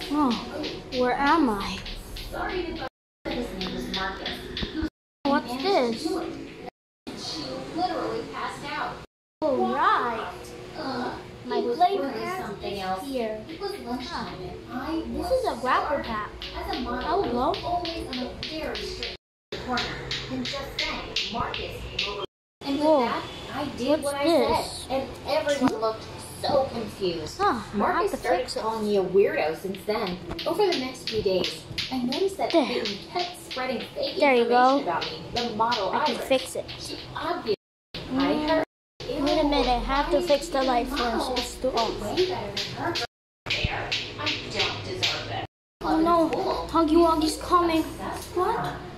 Oh, where am I? Sorry to bother. His name was Marcus. What's this? She literally passed out. Oh, right. My playtime is here. It was lunchtime and This is a grapple pack. as a model, Hello. always on a very straight corner. And just then, Marcus came over. And with Whoa. that, I did what I said. And everyone looked so confused. Marcus started calling me a weirdo since then. Over the next few days, I noticed that Peyton kept spreading fake information about me, the model I can Iris. fix it. She obviously I heard. Wait a minute, I have to fix the light first. It's too off. Way better than her. There. I don't deserve it. Oh no, Huggy Wuggy's coming. What?